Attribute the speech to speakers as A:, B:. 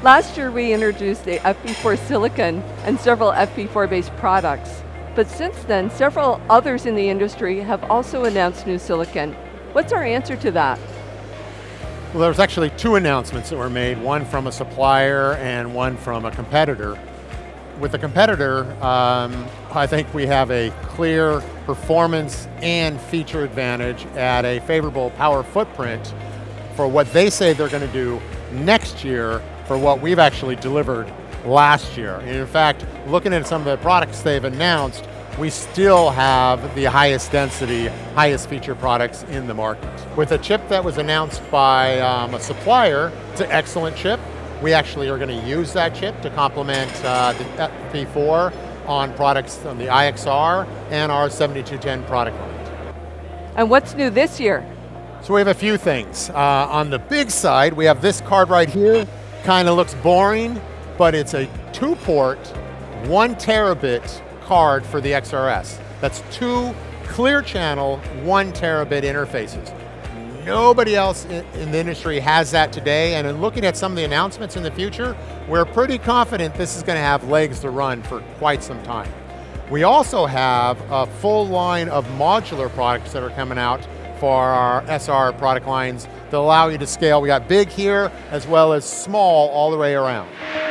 A: Last year we introduced the FP4 silicon and several FP4-based products. But since then, several others in the industry have also announced new silicon. What's our answer to that?
B: Well, there's actually two announcements that were made, one from a supplier and one from a competitor. With the competitor, I think we have a clear performance and feature advantage at a favorable power footprint for what they say they're going to do next year for what we've actually delivered last year. And in fact, looking at some of the products they've announced, we still have the highest density, highest feature products in the market. With a chip that was announced by a supplier, it's an excellent chip. We actually are going to use that chip to complement the FP4 on products on the IXR and our 7210 product line.
A: And what's new this year?
B: So we have a few things. On the big side, we have this card right here. Kind of looks boring, but it's a 2-port, 1 terabit card for the XRS. That's 2 clear channel, 1 terabit interfaces. Nobody else in the industry has that today, and in looking at some of the announcements in the future, we're pretty confident this is going to have legs to run for quite some time. We also have a full line of modular products that are coming out for our SR product lines that allow you to scale. We got big here as well as small all the way around.